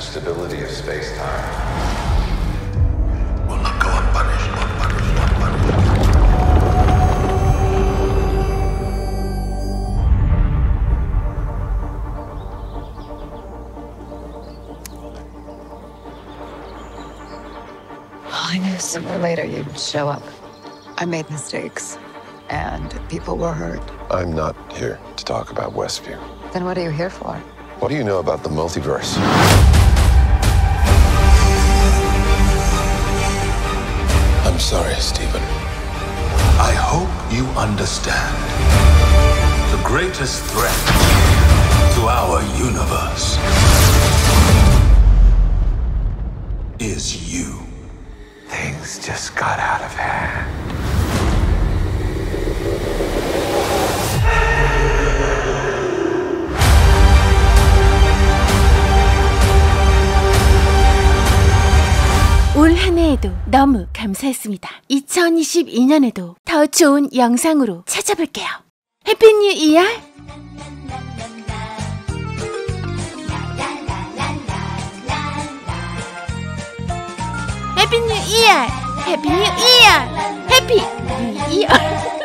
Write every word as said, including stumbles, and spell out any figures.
stability of space-time will not go unpunished, unpunished, unpunished. I knew sooner or later you'd show up. I made mistakes, and people were hurt. I'm not here to talk about Westview. Then what are you here for? What do you know about the multiverse? I'm sorry, Stephen. I hope you understand. The greatest threat to our universe is you. Things just got out of hand. 올 한 해에도 너무 감사했습니다. 이천이십이 년에도 더 좋은 영상으로 찾아볼게요. 해피 뉴 이어! 해피 뉴 이어! 해피 뉴 이어! 해피 뉴 이어!